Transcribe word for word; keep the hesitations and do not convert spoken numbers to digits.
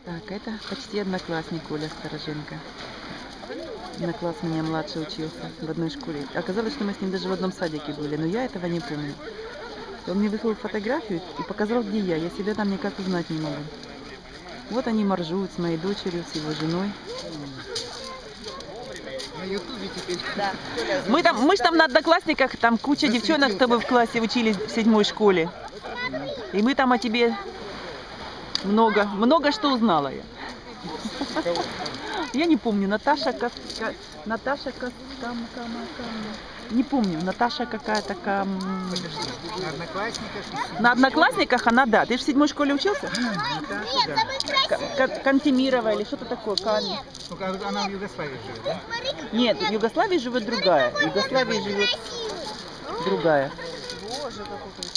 Так, это почти одноклассник Оля Стороженко. На класс меня младше учился в одной школе. Оказалось, что мы с ним даже в одном садике были, но я этого не помню. Он мне выслал фотографию и показал, где я. Я себя там никак узнать не могу. Вот они моржуют с моей дочерью, с его женой. На ютубе теперь. Да. Мы там, мы ж там на одноклассниках, там куча девчонок с тобой в классе учились в седьмой школе. И мы там о тебе много, много что узнала я. Я не помню, Наташа, Кас... Наташа Кас... Кам... Кам... Кам... не помню, Наташа какая-то кам... На одноклассниках? На одноклассниках она, да. Ты же в седьмой школе учился? Нет, Кантемирова или что-то такое? Кан... ну, она в Югославии живет, да? Нет, в Югославии живет другая. В Югославии живет другая. Боже, какой